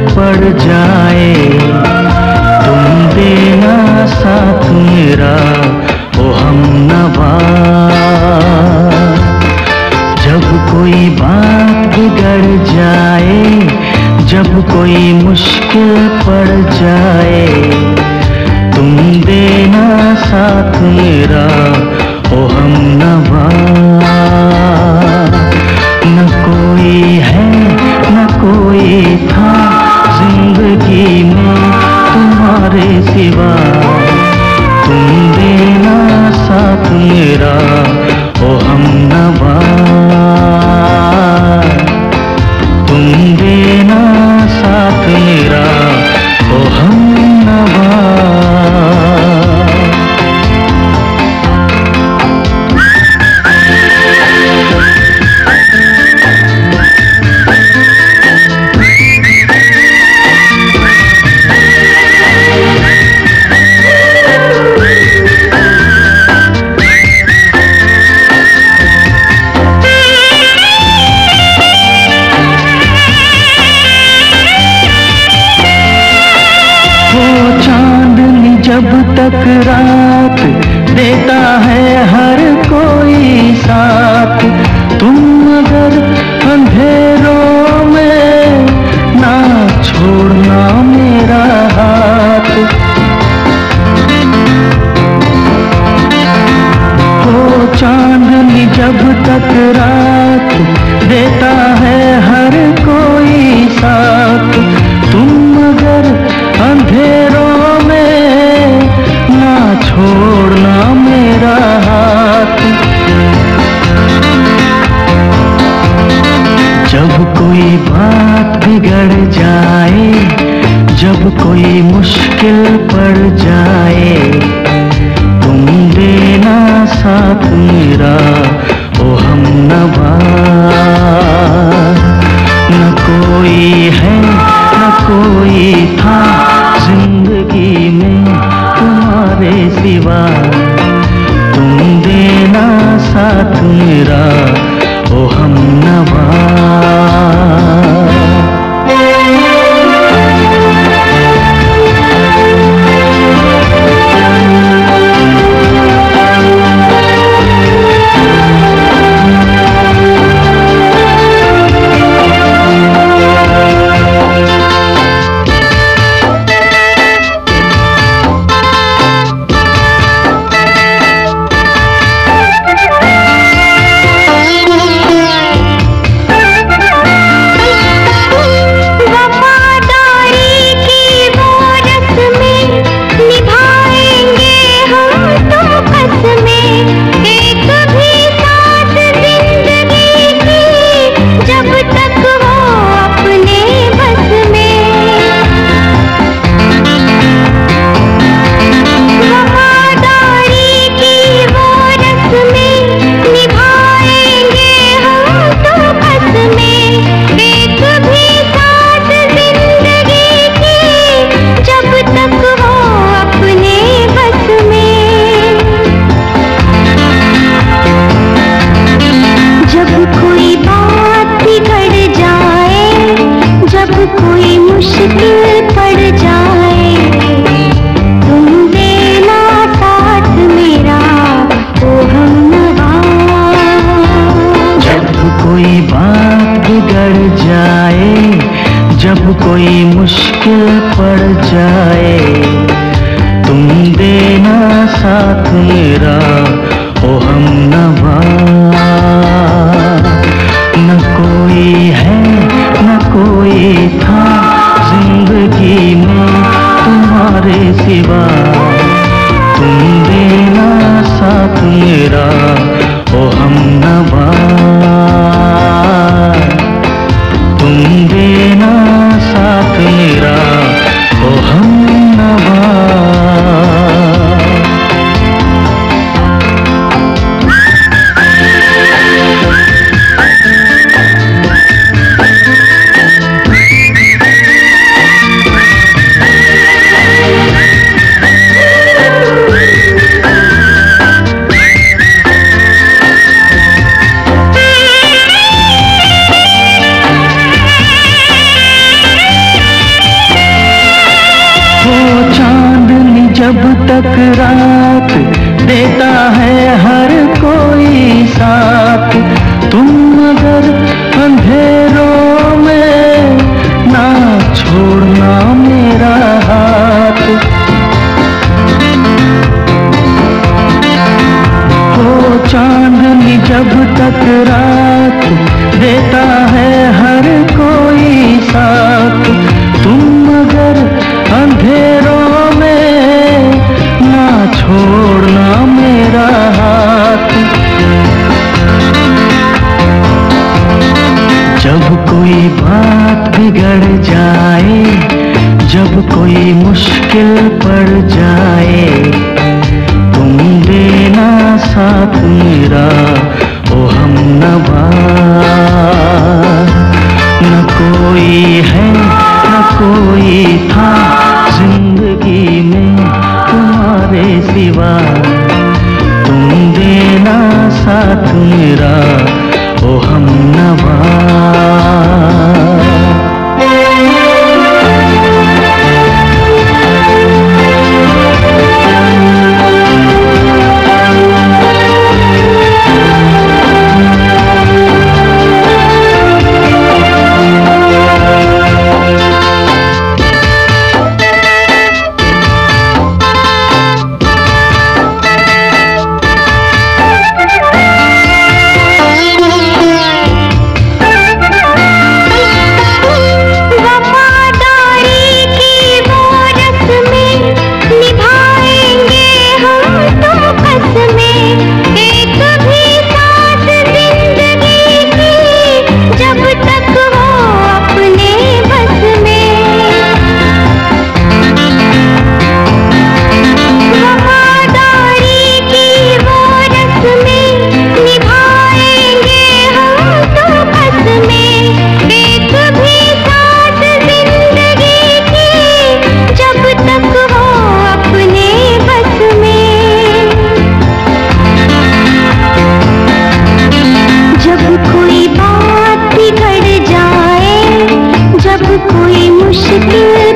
पड़ जाए, तुम देना साथ मेरा ओ हमनवा। जब कोई बात बिगड़ जाए, जब कोई मुश्किल पड़ जाए, तुम देना साथ मेरा ओ हमनवा। न कोई है न कोई था जिंदगी में तुम्हारे सिवा, तुम देना साथ मेरा ओ हमनवा। तुम देना साथ मेरा ओ हमनवा। जब तक रात देता है हर कोई साथ, तुम मगर अंधेरों में ना छोड़ना मेरा हाथ। ओ चांदनी जब तक रात देता है हर कोई साथ, तुम मगर अंधेरों छोड़ना मेरा हाथ। जब कोई बात बिगड़ जाए, जब कोई मुश्किल पड़ जाए, तुम देना साथ मेरा ओ हमनवा। न कोई है न कोई था जिंदगी में तुम्हारे सिवा, तुम देना साथ मेरा ओ हमनवा। जब कोई मुश्किल पड़ जाए, तुम देना साथ मेरा ओ हमनवा। न कोई है न कोई था जिंदगी में तुम्हारे सिवा, तुम देना साथ मेरा ओ हमनवा। तुम देना साथ मेरा ओ हमनवा। तक रात देता है हर कोई साथ। तुम मगर अंधेरों में ना छोड़ना मेरा हाथ। हो चांदनी जब तक रात देता है हर कोई साथ। तुम मगर अंधेरों में ना छोड़ना मेरा हाथ। जब कोई बात बिगड़ जाए, जब कोई मुश्किल पड़ जाए, तुम देना साथ मेरा ओ हमनवा। न कोई है न कोई था जिंदगी में तुम्हारे सिवा। तुम देना साथ मेरा ओ हमनवा। कोई मुश्किल